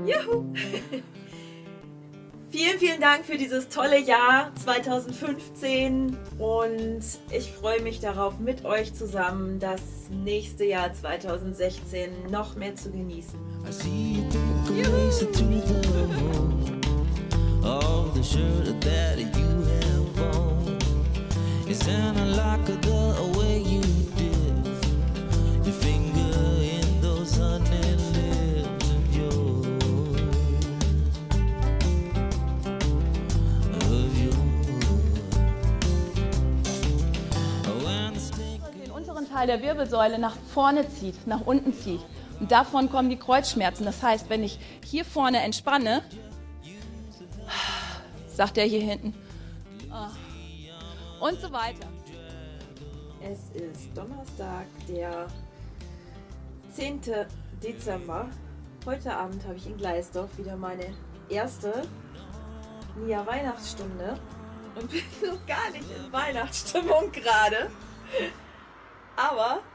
Juhu! Vielen, vielen Dank für dieses tolle Jahr 2015 und ich freue mich darauf, mit euch zusammen das nächste Jahr 2016 noch mehr zu genießen. Teil der Wirbelsäule nach vorne zieht, nach unten zieht. Und davon kommen die Kreuzschmerzen. Das heißt, wenn ich hier vorne entspanne, sagt er hier hinten, und so weiter. Es ist Donnerstag, der 10. Dezember. Heute Abend habe ich in Gleisdorf wieder meine erste Nia-Weihnachtsstunde und bin noch gar nicht in Weihnachtsstimmung gerade. Aber